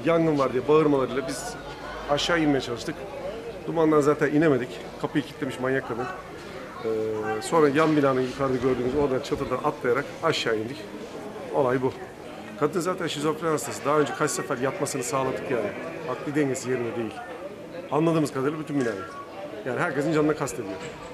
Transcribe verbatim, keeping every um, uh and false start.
yangın var diye bağırmalarıyla biz aşağı inmeye çalıştık. Dumandan zaten inemedik. Kapıyı kilitlemiş manyak kadın. Ee, sonra yan binanın yukarıda gördüğünüz oradan çatıdan atlayarak aşağı indik. Olay bu. Kadın zaten şizofren hastası. Daha önce kaç sefer yatmasını sağladık yani. Akli dengesi yerinde değil. Anladığımız kadarıyla bütün binayı. Yani herkesin canına kastediyor.